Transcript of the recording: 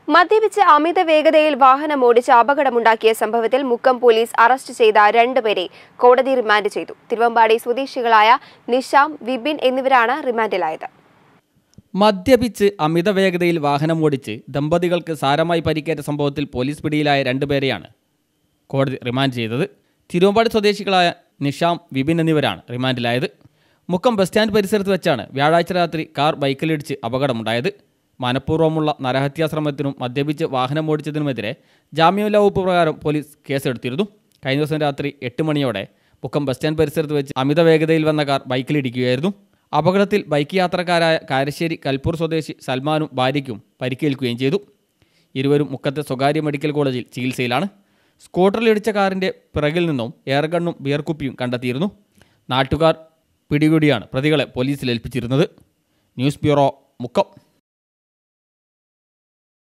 മദ്യപിച്ച് അമിത വേഗതയിൽ വാഹനമോടിച്ച് അപകടമുണ്ടാക്കിയ സംഭവത്തിൽ മുക്കം പോലീസ് അറസ്റ്റ് ചെയ്ത രണ്ടുപേരെ കോടതി റിമാൻഡ് ചെയ്തു. തിരുവമ്പാടി സ്വദേശികളായ നിഷാം, വിപിൻ എന്നിവരാണ് റിമാൻഡിലായത്. മദ്യപിച്ച് അമിത വേഗതയിൽ വാഹനമോടിച്ച് ദമ്പതികൾക്ക് സാരമായി പരിക്കേറ്റ സംഭവത്തിൽ പോലീസ് പിടിയിലായ രണ്ടുപേരെയാണ് കോടതി റിമാൻഡ് ചെയ്തത്. തിരുവമ്പാടി സ്വദേശികളായ നിഷാം, വിപിൻ എന്നിവരാണ് റിമാൻഡിലായത്. മുക്കം ബസ് സ്റ്റാൻഡ് പരിസരത്ത് വെച്ചാണ് വ്യാഴാഴ്ച രാത്രി കാർ ബൈക്കിലിടിച്ച് അപകടമുണ്ടായത്. മനഃപൂർവ്വമുള്ള നരഹത്യാശ്രമത്തിനും മദ്യപിച്ച് വാഹനമോടിച്ചതിനുമെതിരെ ജാമ്യമില്ലാ വകുപ്പ് പ്രകാരം പോലീസ് കേസെടുത്തിരുന്നു. കഴിഞ്ഞ ദിവസം രാത്രി 8 മണിയോടെ മുക്കം ബസ് സ്റ്റാൻഡ് പരിസരത്ത് വെച്ച് അമിത വേഗതയിൽ വന്ന കാർ ബൈക്കിലിടിക്കുകയായിരുന്നു. അപകടത്തിൽ ബൈക്ക് യാത്രക്കാരായ കാരശ്ശേരി കൽപ്പൂർ സ്വദേശി സൽമാനും ഭാര്യയ്ക്കും പരിക്കേൽക്കുകയും ചെയ്തു. ഇരുവരും മുക്കത്തെ സ്വകാര്യ മെഡിക്കൽ കോളേജിൽ ചികിത്സയിലാണ്. സ്കൂട്ടറിലിടിച്ച കാറിൻ്റെ പിറകിൽ നിന്നും എയർഗണ്ണും ബിയർ കുപ്പിയും കണ്ടെത്തിയിരുന്നു. നാട്ടുകാർ പിടികൂടിയാണ് പ്രതികളെ പോലീസിൽ ഏൽപ്പിച്ചിരുന്നത്. News bureau, Mukkam.